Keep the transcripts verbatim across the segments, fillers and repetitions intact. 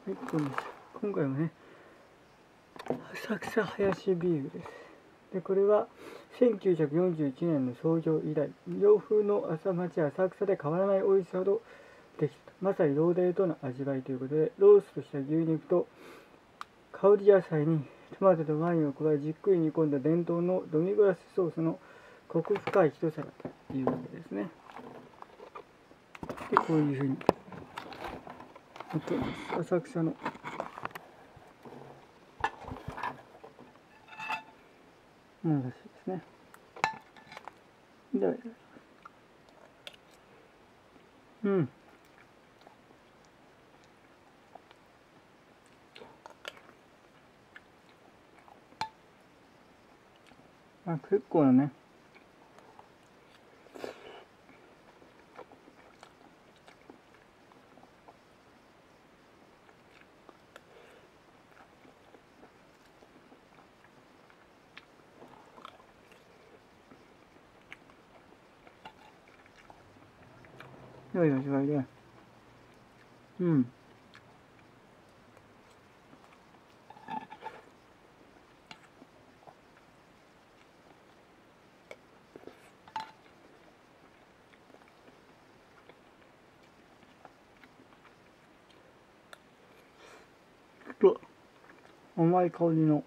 はい、こんにちは。今回はね、浅草林ビールです。で、これはせんきゅうひゃくよんじゅういちねんの創業以来、洋風の朝町浅草で変わらない美味しさほどできた。まさにローデーとの味わいということで、ローストした牛肉と香り野菜にトマトとワインを加えじっくり煮込んだ伝統のドミグラスソースのコク深い一皿というわけですね。で、こういうふうになっています。浅草のものらしいですね。では、うん。あ、結構なね。良い味わいで。うん。ちょっと甘い香りの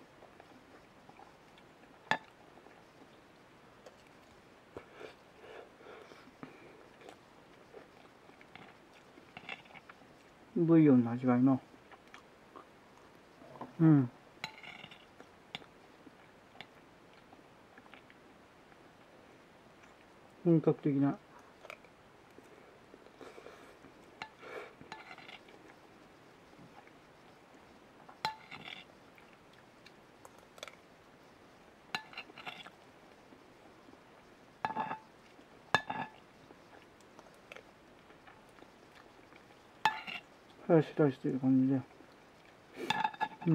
ブイヨンの味わいの、うん。本格的な。ハヤシライスという感じで。うん。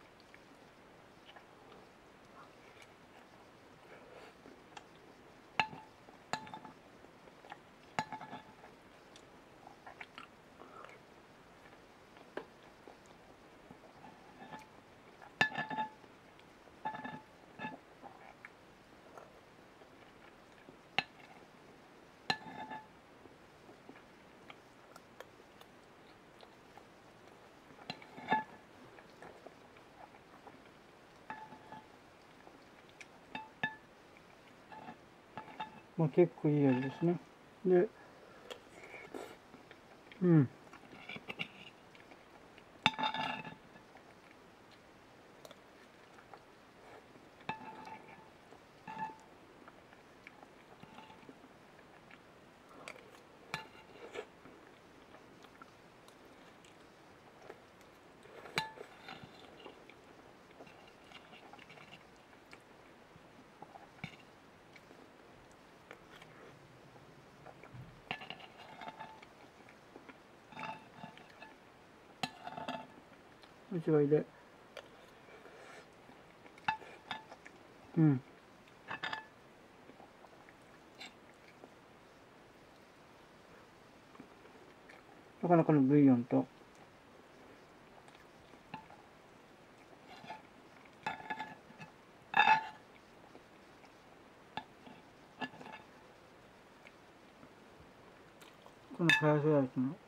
まあ結構いい味ですね。で、うん。味わいで。うん。なかなかのブイヨンと、このハヤシライスの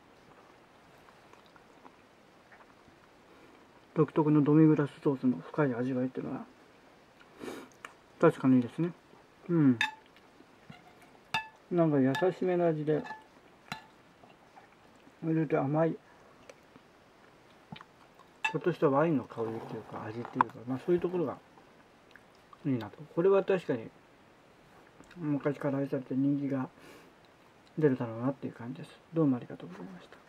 独特のドミグラスソースの深い味わいっていうのは確かにいいですね。うん。なんか優しめの味で、入れて甘い、ちょっとしたワインの香りっていうか味っていうか、まあそういうところがいいなと。これは確かに昔から愛されて人気が出るだろうなっていう感じです。どうもありがとうございました。